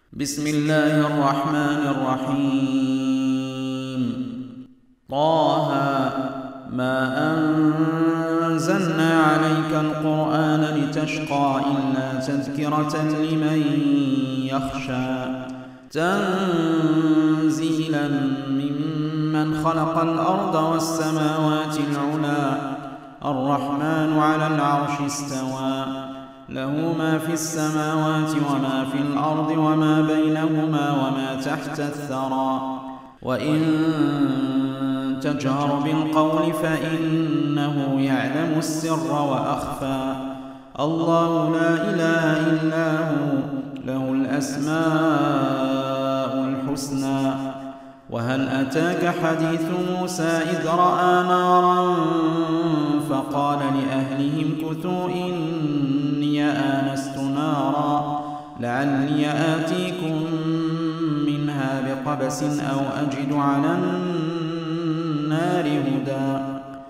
بسم الله الرحمن الرحيم. طه ما أنزلنا عليك القرآن لتشقى إلا تذكرة لمن يخشى تنزيلا ممن خلق الأرض والسماوات العلى الرحمن على العرش استوى له ما في السماوات وما في الأرض وما بينهما وما تحت الثرى وإن تجهر بالقول فإنه يعلم السر وأخفى الله لا إله إلا هو له الأسماء الحسنى. وهل أتاك حديث موسى إذ رأى نارا فقال لأهلهم كثوا إني آنست نارا لعلي آتيكم منها بقبس أو أجد على النار هدى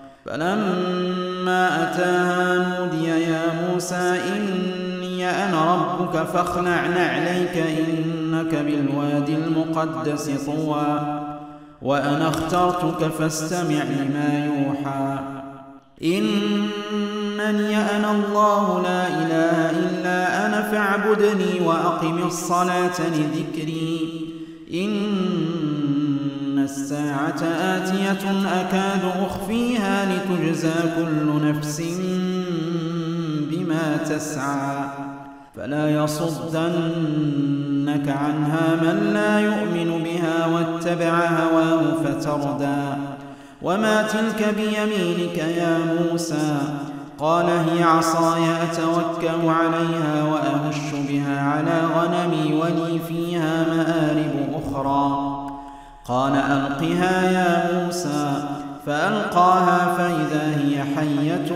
فلما أتاها نودي يا موسى إني أنا ربك فاخلع نعليك إنك بالوادي المقدس طوى وأنا اخترتك فاستمع لما يوحى إنني أنا الله لا إله إلا أنا فاعبدني وأقم الصلاة لذكري إن الساعة آتية أكاد أخفيها لتجزى كل نفس بما تسعى فلا يصدنك عنها من لا يؤمن بها واتبع هواه فتردى وما تلك بيمينك يا موسى قال هي عصاي أتوكل عليها وأهش بها على غنمي ولي فيها مآرب أخرى قال ألقها يا موسى فألقاها فإذا هي حية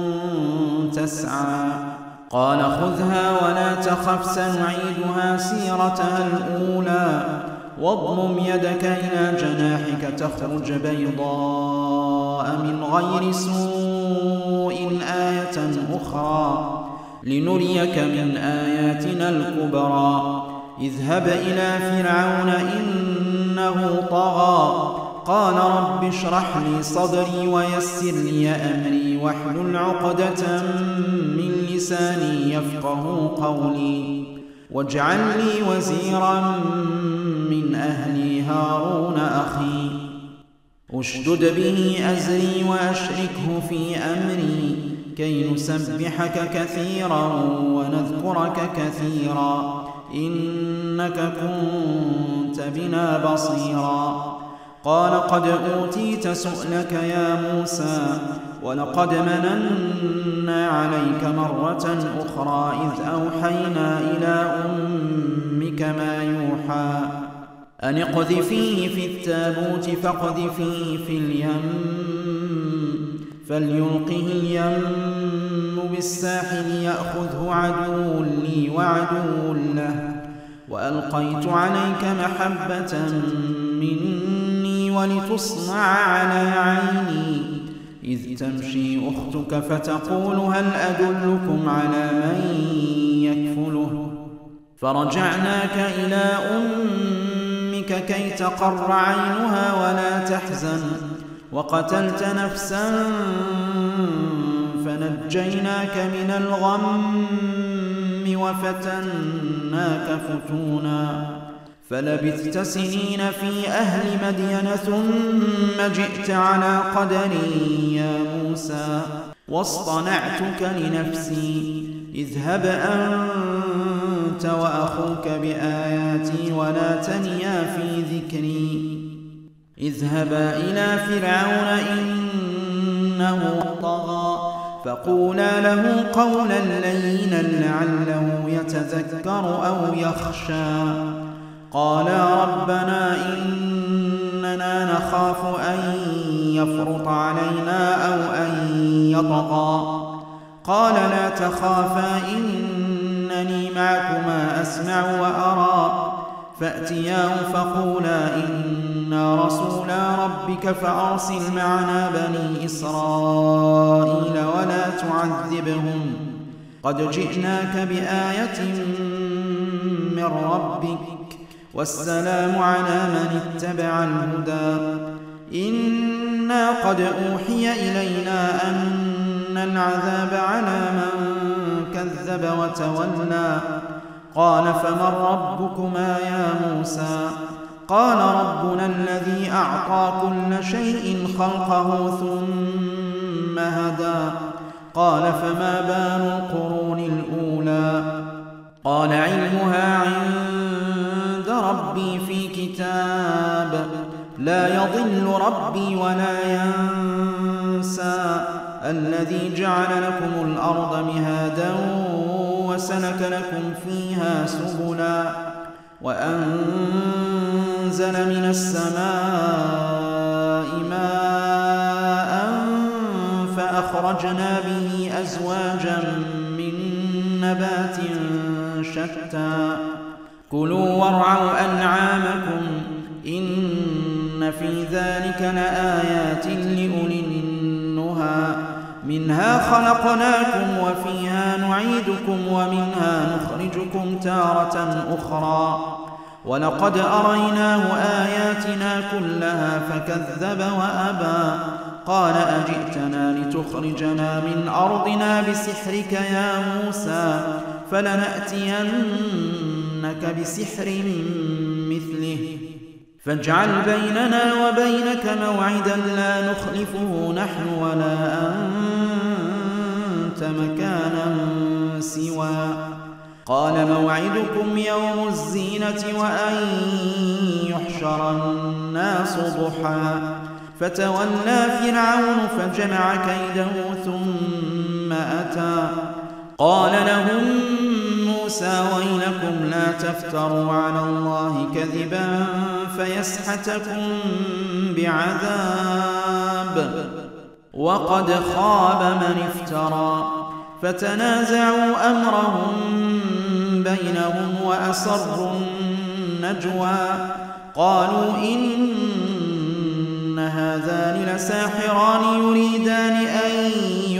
تسعى قال خذها ولا تخف سنعيدها سيرتها الأولى واضمم يدك إلى جناحك تخرج بيضاء من غير سوء آية أخرى لنريك من آياتنا الكبرى اذهب إلى فرعون إنه طغى قال رب اشرح لي صدري ويسر لي أمري واحلل عقدة من لساني يفقه قولي واجعل لي وزيرا من أهلي هارون أخي اشدد به أزري وأشركه في أمري كي نسبحك كثيرا ونذكرك كثيرا إنك كنت بنا بصيرا قال قد أوتيت سؤلك يا موسى ولقد مننا عليك مرة أخرى إذ أوحينا إلى أمك ما يوحى أن اقذفيه في التابوت فاقذفيه في اليم فليلقه اليم بالساحل يأخذه عدو لي وعدو له وألقيت عليك محبة مني ولتصنع على عيني إذ تمشي أختك فتقول هل أدلكم على من يكفله فرجعناك إلى أمك كي تقر عينها ولا تحزن وقتلت نفسا فنجيناك من الغم وفتناك فتونا فلبثت سنين في أهل مدين ثم جئت على قدري يا موسى واصطنعتك لنفسي اذهب أنت وأخوك بآياتي ولا تنيا في ذكري اذهبا إلى فرعون إنه طغى فقولا له قولا لينا لعله يتذكر أو يخشى قالا ربنا إننا نخاف أن يفرط علينا أو أن يطغى قال لا تخافا إنني معكما أسمع وأرى فأتياه فقولا إنا رسولا ربك فأرسل معنا بني إسرائيل ولا تعذبهم قد جئناك بآية من ربك، والسلام على من اتبع الهدى. إنا قد أوحي إلينا أن العذاب على من كذب وتولى. قال فمن ربكما يا موسى؟ قال ربنا الذي أعطى كل شيء خلقه ثم هدى. قال فما بال القرون الأولى؟ قال علمها عند ربي في كتاب، لا يضل ربي ولا ينسى. الذي جعل لكم الأرض مهادا وسلك لكم فيها سبلا، وأنزل من السماء ماء فأخرجنا به أزواجا من نبات شتى. كلوا وارعوا أنعامكم إن في ذلك لآيات لأولي النهى. منها خلقناكم وفيها نعيدكم ومنها نخرجكم تارة أخرى. ولقد أريناه آياتنا كلها فكذب وأبى. قال أجئتنا لتخرجنا من أرضنا بسحرك يا موسى؟ فلنأتينك بسحر مثله فاجعل بيننا وبينك موعدا لا نخلفه نحن ولا أنت مكانا سوى. قال موعدكم يوم الزينة وأن يحشر الناس ضحى. فتولى فرعون فجمع كيده ثم أتى. قال لهم موسى ويلكم لا تفتروا على الله كذبا فيسحتكم بعذاب، وقد خاب من افترى. فتنازعوا أمرهم بينهم وأسروا النجوى. قالوا إن هذان لساحران يريدان أن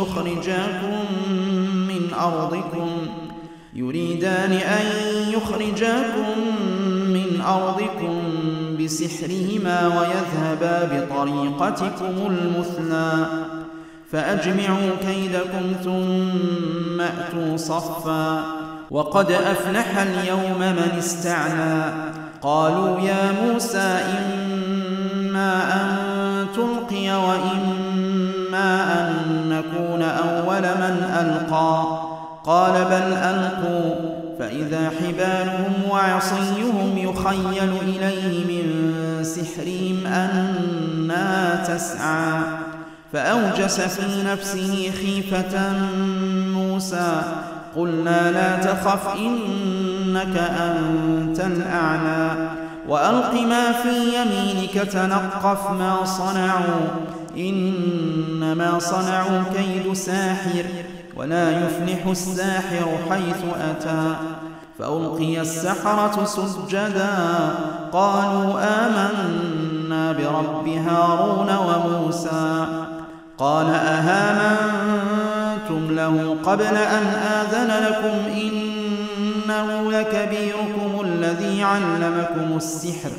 يخرجاكم من أرضكم بسحرهما ويذهبا بطريقتكم المثلى. فأجمعوا كيدكم ثم أتوا صفا. وقد أفلح اليوم من استعلى. قالوا يا موسى إما أن تلقي وإما أن نكون أول من ألقى. قال بل ألقوا، فإذا حبالهم وعصيهم يخيل إليه من سحرهم أنها تسعى. فأوجس في نفسه خيفة موسى. قلنا لا تخف إنك أنت الأعلى، وألق ما في يمينك تلقف ما صنعوا، إنما صنعوا كيد ساحر، ولا يفلح الساحر حيث أتى. فألقي السحرة سجدا قالوا آمنا برب هارون وموسى. قال أهامنتم له قبل أن آذن لكم إنه لكبيركم الذي علمكم السحر،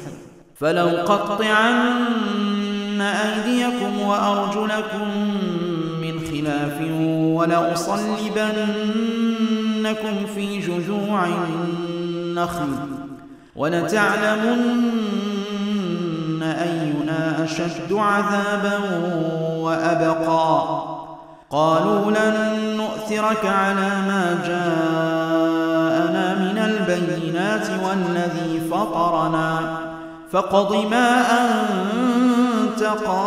فلأقطعن أيديكم وأرجلكم من خلاف ولأصلبنكم في جذوع النخل ولتعلمن أينا أشد عذابا وأبقى. قالوا لن نؤثرك على ما جاءنا من البينات والذي فطرنا فاقض ما أنت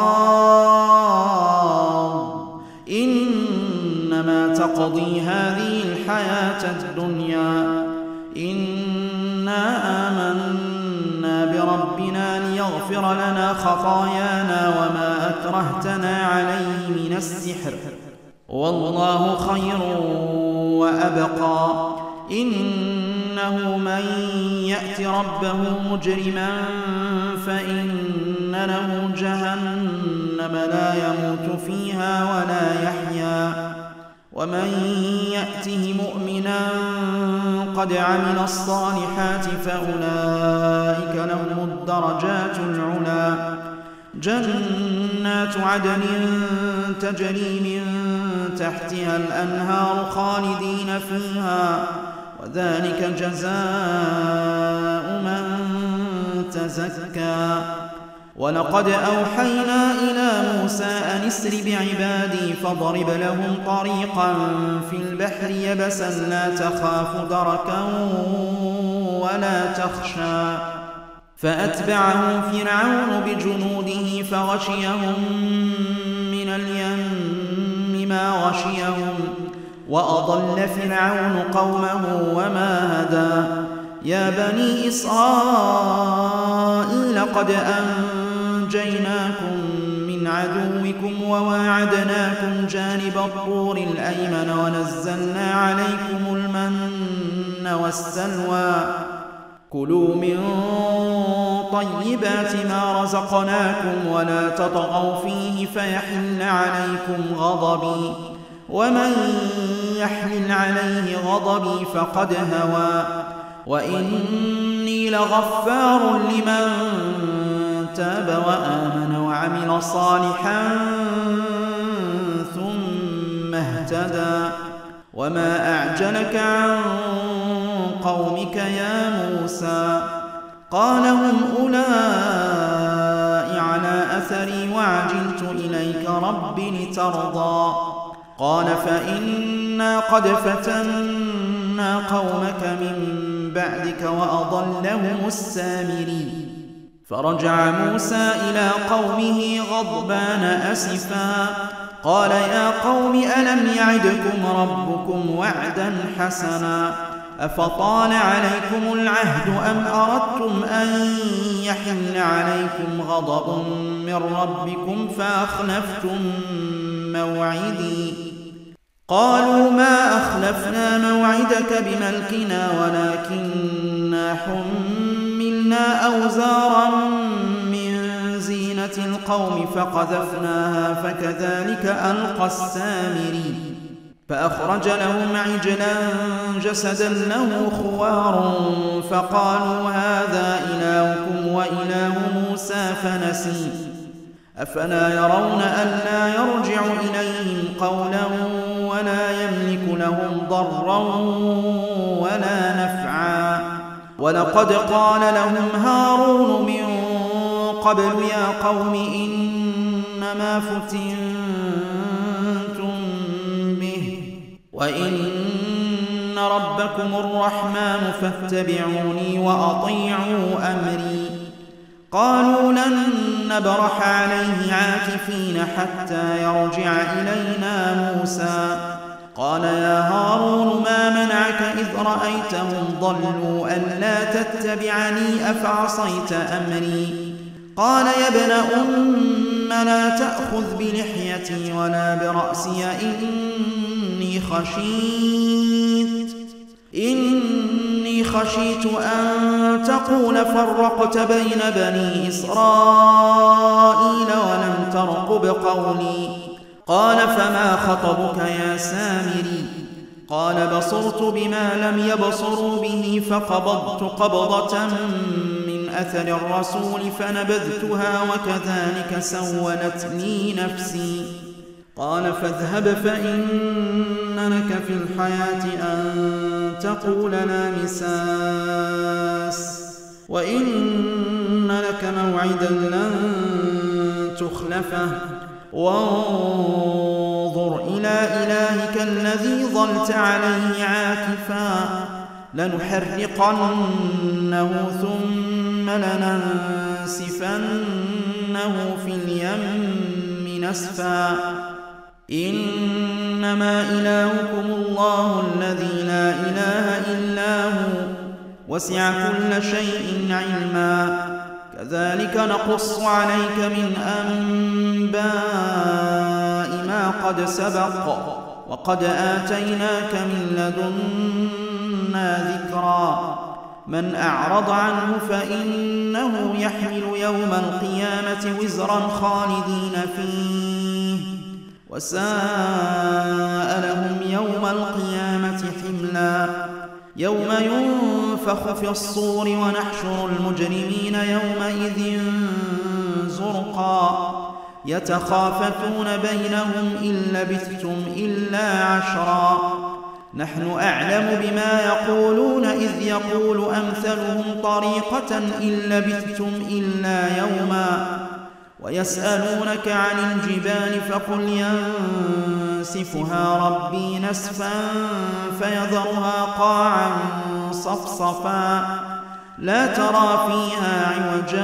قاض إنما تقضي هذه الحياة الدنيا. إنا آمنا بربنا ليغفر لنا خطايانا وما أكرهتنا عليه من السحر، والله خير وأبقى. إنه من يأت ربه مجرما فإن له جهنم لا يموت فيها ولا يحيا ومن يأته مؤمنا قد عمل الصالحات فأولئك لهم الدرجات العلى جنات عدن تجري من تحتها الأنهار خالدين فيها وذلك جزاء من تزكى ولقد أوحينا إلى موسى أن اسر بعبادي فاضرب لهم طريقا في البحر يبسا لا تخاف دركا ولا تخشى فأتبعهم فرعون بجنوده فغشيهم من اليم ما غشيهم وأضل فرعون قومه وما هدى يا بني إسرائيل قد أنجيناكم من عدوكم وواعدناكم جانب الطور الأيمن ونزلنا عليكم المن والسلوى كلوا من طيبات ما رزقناكم ولا تطغوا فيه فيحل عليكم غضبي ومن يحلل عليه غضبي فقد هوى وإني لغفار لمن تاب وآمن وعمل صالحا ثم اهتدى وما أعجلك عن قومك يا موسى قال هم أولئك على أثري وعجلت إليك رب لترضى قال فإنا قد فتنا قومك من بعدك وأضلهم السامري فرجع موسى إلى قومه غضبان أسفا قال يا قوم ألم يعدكم ربكم وعدا حسنا أفطال عليكم العهد أم أردتم أن يحل عليكم غضب من ربكم فأخلفتم موعدي قالوا ما أخلفنا موعدك بملكنا ولكننا حملنا أوزارا من زينة القوم فقذفناها فكذلك ألقى السامري فأخرج لهم عجلا جسدا له خوار فقالوا هذا إلهكم وإله موسى فنسي أفلا يرون ألا يرجع إليهم قولا ولا يملك لهم ضرا ولا نفعا ولقد قال لهم هارون من قبل يا قوم إنما فتنتم به وإن ربكم الرحمن فاتبعوني وأطيعوا أمري قالوا لن نبرح عليه عاكفين حتى يرجع إلينا موسى قال يا هارون ما منعك إذ رأيتهم ضلوا ألا تتبعني أفعصيت أمري قال يا ابن أم لا تأخذ بلحيتي ولا برأسي إني خشيت أن تقول فرقت بين بني إسرائيل ولم ترقب قولي قال فما خطبك يا سامري قال بصرت بما لم يبصروا به فقبضت قبضة من أثر الرسول فنبذتها وكذلك سولت لي نفسي قال فاذهب فإن لك في الحياة أن تقول لا مساس وإن لك موعدا لن تخلفه وانظر إلى إلهك الذي ظلت عليه عاكفا لنحرقنه ثم لننسفنه في اليم نسفا إنما إلهكم الله الذي لا إله إلا هو وسع كل شيء علما كذلك نقص عليك من أنباء ما قد سبق وقد آتيناك من لدنا ذكرا من أعرض عنه فإنه يحمل يوم القيامة وزرا خالدين فيه وساء لهم يوم القيامة حملا يوم ينفخ في الصور ونحشر المجرمين يومئذ زرقا يتخافتون بينهم إن لبثتم إلا عشرا نحن أعلم بما يقولون إذ يقول أمثلهم طريقة إن لبثتم إلا يوما ويسألونك عن الجبال فقل ينسفها ربي نسفا فيذرها قاعا صفصفا لا ترى فيها عوجا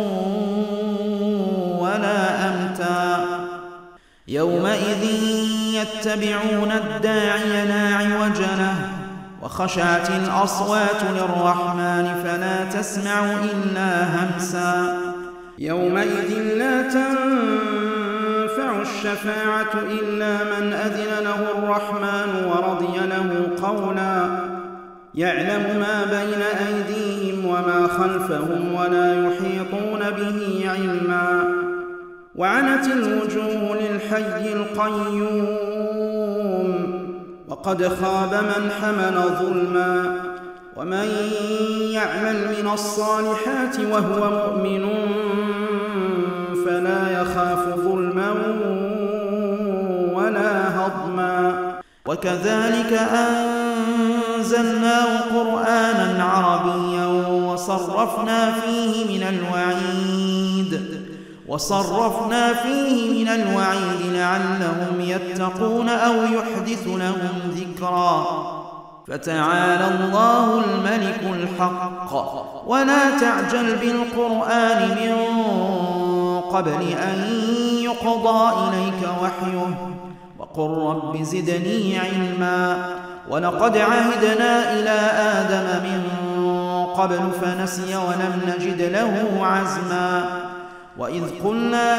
ولا أمتا يومئذ يتبعون الداعي لا عوج له وخشعت الأصوات للرحمن فلا تسمع إلا همسا يومئذ لا تنفع الشفاعة إلا من أذن له الرحمن ورضي له قولا يعلم ما بين أيديهم وما خلفهم ولا يحيطون به علما وعنت الوجوه للحي القيوم وقد خاب من حمل ظلما ومن يعمل من الصالحات وهو مؤمن فلا يخاف ظلما ولا هضما وكذلك أنزلناه قرآنا عربيا وصرفنا فيه من الوعيد لعلهم يتقون أو يحدث لهم ذكرا فتعالى الله الملك الحق ولا تعجل بالقرآن من قبل أن يقضى إليك وحيه وقل رب زدني علما ولقد عهدنا إلى آدم من قبل فنسي ولم نجد له عزما وإذ قلنا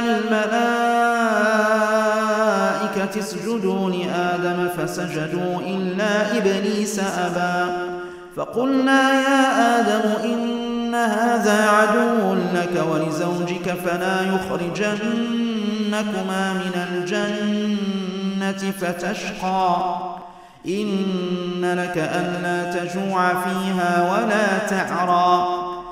للملائكة اسجدوا لآدم فسجدوا إلا إبليس أبى فقلنا يا آدم إن هذا عدو لك ولزوجك فلا يخرجنكما من الجنة فتشقى إن لك ألا تجوع فيها ولا تعرى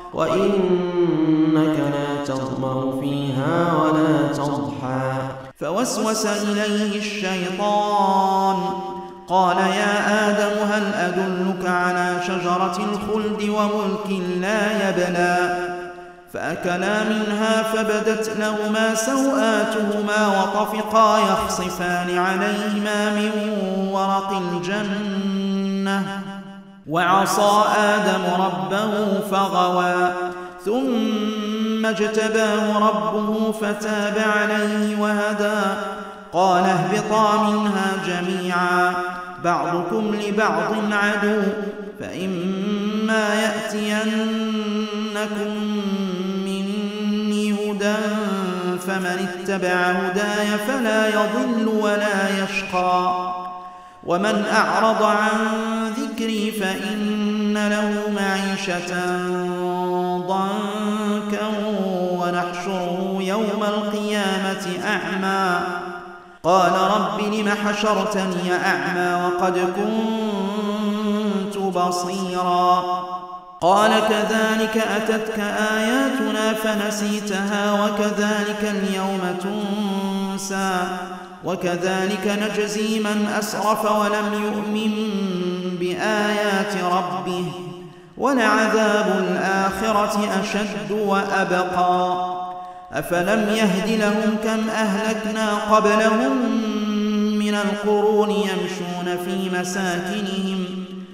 وإنك لا تظمأ فيها ولا تضحى فوسوس إليه الشيطان قال يا آدم هل أدلك على شجرة الخلد وملك لا يبلى فأكلا منها فبدت لهما سوآتهما وطفقا يخصفان عليهما من ورق الجنة وعصى آدم ربه فغوى ثم اجتباه ربه فتاب عليه وهدى قال اهبطا منها جميعا بعضكم لبعض عدو فإما يأتينكم مني هدى فمن اتبع هداي فلا يضل ولا يشقى ومن أعرض عن ذكري فإن له معيشة ضنكا ونحشره يوم القيامة أعمى قال رب لم حشرتني أعمى وقد كنت بصيرا قال كذلك أتتك آياتنا فنسيتها وكذلك اليوم تنسى وكذلك نجزي من أسرف ولم يؤمن بآيات ربه ولعذاب الآخرة أشد وأبقى أفلم يهد لهم كم أهلكنا قبلهم من القرون يمشون في مساكنهم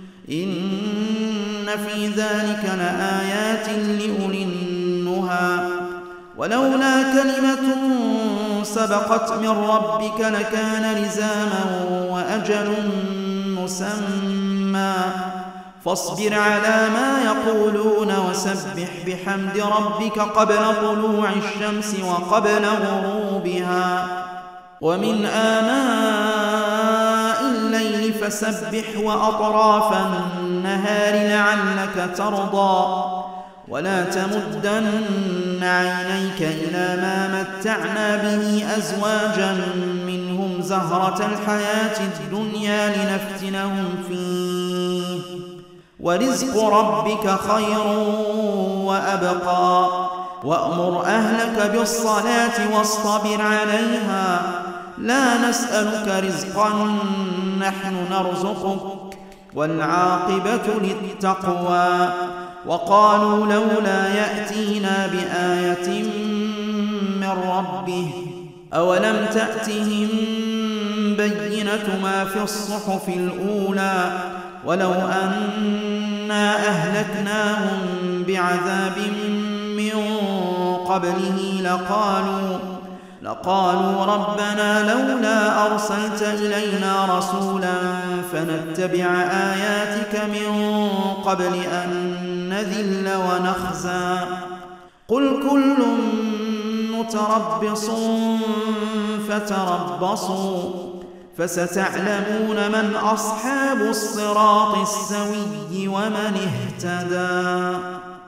إن في ذلك لآيات لأولي النهى ولولا كلمة سبقت من ربك لكان لزاما وأجل مسمى فاصبر على ما يقولون وسبح بحمد ربك قبل طلوع الشمس وقبل غروبها ومن آناء الليل فسبح وأطراف النهار لعلك ترضى ولا تمدن عينيك إلى ما متعنا به أزواجا منهم زهرة الحياة الدنيا لنفتنهم فيه ورزق ربك خير وأبقى وأمر أهلك بالصلاة واصطبر عليها لا نسألك رزقا نحن نرزقك والعاقبة للتقوى وقالوا لولا يأتينا بآية من ربه أولم تأتهم بينة ما في الصحف الأولى ولو أنا أهلكناهم بعذاب من قبله لقالوا ربنا لولا أرسلت إلينا رسولا فنتبع آياتك من قبل أن نذل ونخزى قل كل متربص فتربصوا فستعلمون من أصحاب الصراط السوي ومن اهتدى.